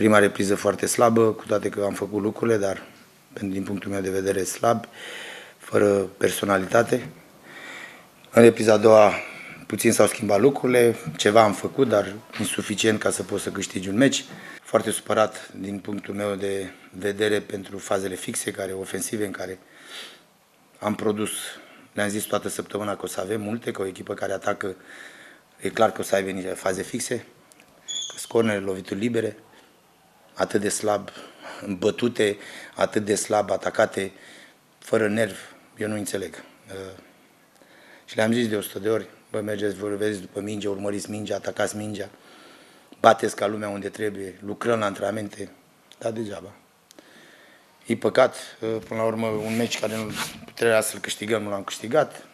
Prima repriză foarte slabă, cu toate că am făcut lucrurile, dar din punctul meu de vedere slab, fără personalitate. În repriza a doua puțin s-au schimbat lucrurile, ceva am făcut, dar insuficient ca să pot să câștigi un meci. Foarte supărat din punctul meu de vedere pentru fazele fixe, ofensive, în care am produs, le-am zis toată săptămâna că o să avem multe, că o echipă care atacă, e clar că o să aibă niște faze fixe, că scornere, lovituri libere, atât de slab bătute, atât de slab atacate, fără nerv, eu nu înțeleg. Și le-am zis de 100 de ori, bă, mergeți, vorbeți după minge, urmăriți mingea, atacați mingea, bateți ca lumea unde trebuie, lucrăm la antrenamente, dar degeaba. E păcat, până la urmă, un meci care nu trebuia să-l câștigăm, nu l-am câștigat.